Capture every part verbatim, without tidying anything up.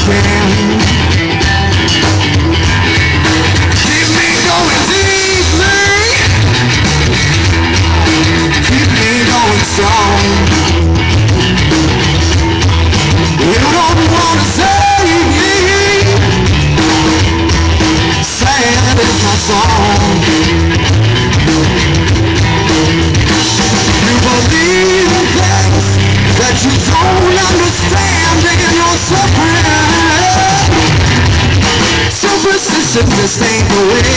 can. Keep me going deeply, keep me going strong. You don't wanna save me, sad is my song. You believe in things that you don't understand, and you're suffering. Superstition just ain't the way.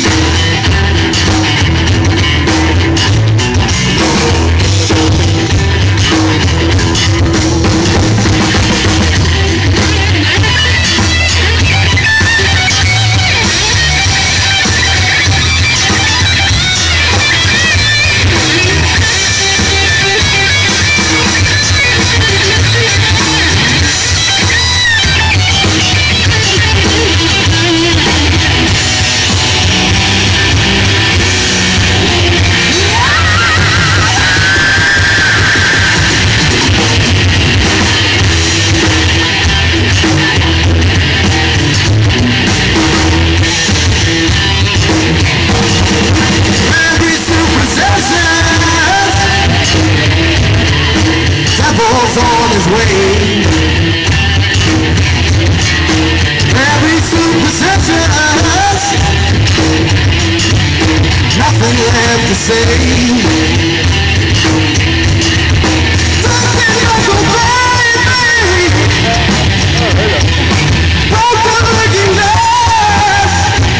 On his way. Every superstition, nothing left to say. Something like a baby, broken looking glass.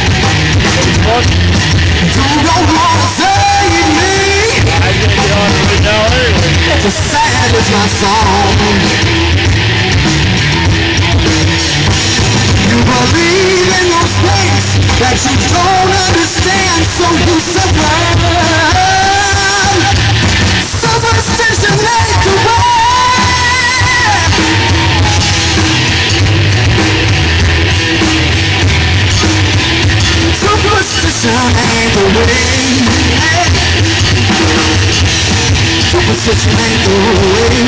You don't wanna save me. The sad is my song. You believe in those things that you don't understand, so you suffer. Superstition ain't the way. Superstition ain't the way. Superstition ain't the way.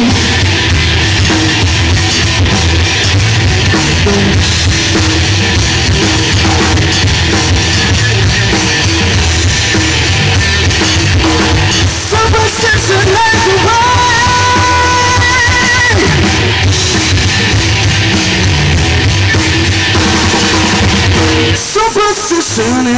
Superstition ain't the way. Superstition